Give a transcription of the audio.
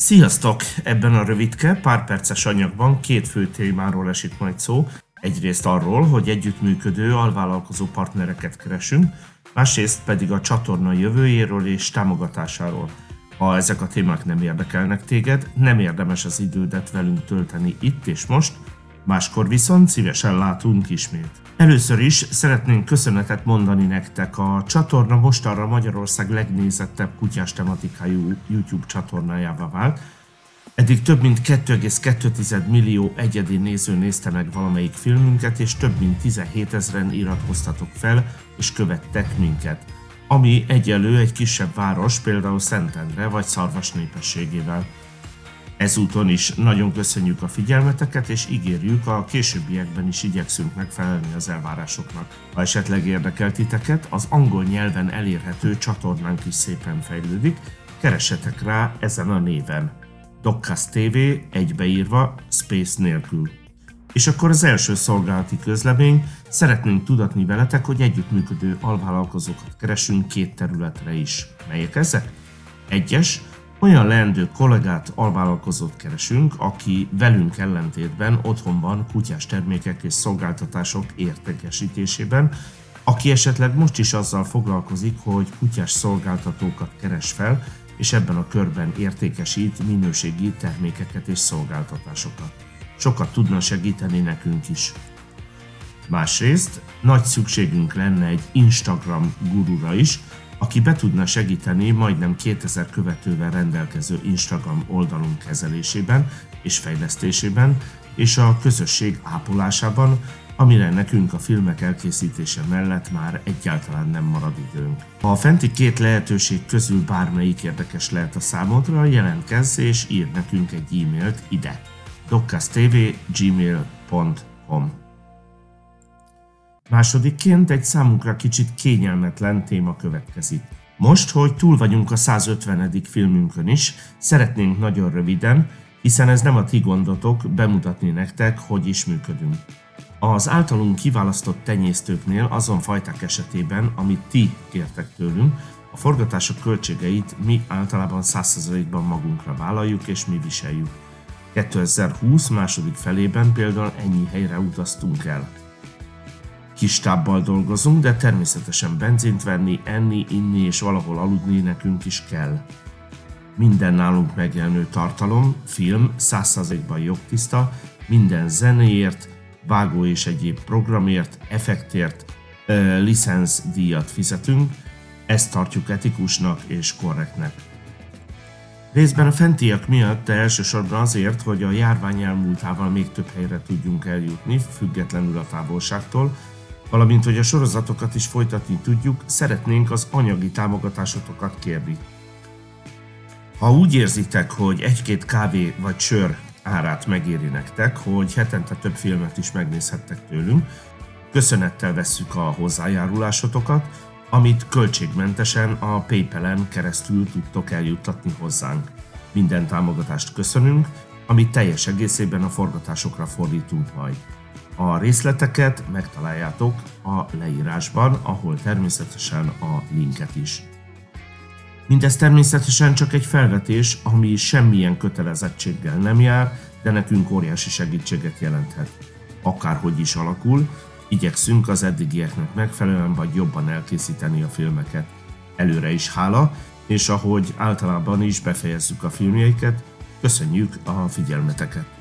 Sziasztok! Ebben a rövidke, pár perces anyagban két fő témáról esik majd szó. Egyrészt arról, hogy együttműködő alvállalkozó partnereket keresünk, másrészt pedig a csatorna jövőjéről és támogatásáról. Ha ezek a témák nem érdekelnek téged, nem érdemes az idődet velünk tölteni itt és most, máskor viszont szívesen látunk ismét. Először is szeretnénk köszönetet mondani nektek, a csatorna mostanra Magyarország legnézettebb kutyás tematikájú YouTube csatornájává vált. Eddig több mint 2,2 millió egyedi néző nézte meg valamelyik filmünket, és több mint 17 000-en iratkoztatok fel és követtek minket, ami egyenlő egy kisebb város, például Szentendre vagy Szarvas népességével. Ezúton is nagyon köszönjük a figyelmeteket, és ígérjük, a későbbiekben is igyekszünk megfelelni az elvárásoknak. Ha esetleg érdekel titeket, az angol nyelven elérhető csatornánk is szépen fejlődik, keressetek rá ezen a néven. Dogcast TV egybeírva, space nélkül. És akkor az első szolgálati közlemény, szeretnénk tudatni veletek, hogy együttműködő alvállalkozókat keresünk két területre is. Melyek ezek? Egyes, olyan leendő kollégát, alvállalkozót keresünk, aki velünk ellentétben otthon van kutyás termékek és szolgáltatások értékesítésében, aki esetleg most is azzal foglalkozik, hogy kutyás szolgáltatókat keres fel, és ebben a körben értékesít minőségi termékeket és szolgáltatásokat. Sokat tudna segíteni nekünk is. Másrészt nagy szükségünk lenne egy Instagram gurura is, aki be tudna segíteni majdnem 2000 követővel rendelkező Instagram oldalunk kezelésében és fejlesztésében, és a közösség ápolásában, amire nekünk a filmek elkészítése mellett már egyáltalán nem marad időnk. Ha a fenti két lehetőség közül bármelyik érdekes lehet a számodra, jelentkezz és írd nekünk egy e-mailt ide: dogcasttv@gmail.com. Másodikként egy számunkra kicsit kényelmetlen téma következik. Most, hogy túl vagyunk a 150. filmünkön is, szeretnénk nagyon röviden, hiszen ez nem a ti gondotok, bemutatni nektek, hogy is működünk. Az általunk kiválasztott tenyésztőknél azon fajták esetében, amit ti kértek tőlünk, a forgatások költségeit mi általában 100%-ban magunkra vállaljuk és mi viseljük. 2020 második felében például ennyi helyre utaztunk el. Kis tábbal dolgozunk, de természetesen benzint venni, enni, inni és valahol aludni nekünk is kell. Minden nálunk megjelenő tartalom, film 100%-ban jogtiszta, minden zenéért, vágó és egyéb programért, effektért, licenzdíjat fizetünk, ezt tartjuk etikusnak és korrektnek. Részben a fentiek miatt, de elsősorban azért, hogy a járvány elmúltával még több helyre tudjunk eljutni, függetlenül a távolságtól, valamint hogy a sorozatokat is folytatni tudjuk, szeretnénk az anyagi támogatásotokat kérni. Ha úgy érzitek, hogy egy-két kávé vagy sör árát megéri nektek, hogy hetente több filmet is megnézhettek tőlünk, köszönettel vesszük a hozzájárulásotokat, amit költségmentesen a PayPal-en keresztül tudtok eljuttatni hozzánk. Minden támogatást köszönünk, amit teljes egészében a forgatásokra fordítunk majd. A részleteket megtaláljátok a leírásban, ahol természetesen a linket is. Mindez természetesen csak egy felvetés, ami semmilyen kötelezettséggel nem jár, de nekünk óriási segítséget jelenthet. Akárhogy is alakul, igyekszünk az eddigieknek megfelelően vagy jobban elkészíteni a filmeket. Előre is hála, és ahogy általában is befejezzük a filmjeiket, köszönjük a figyelmeteket!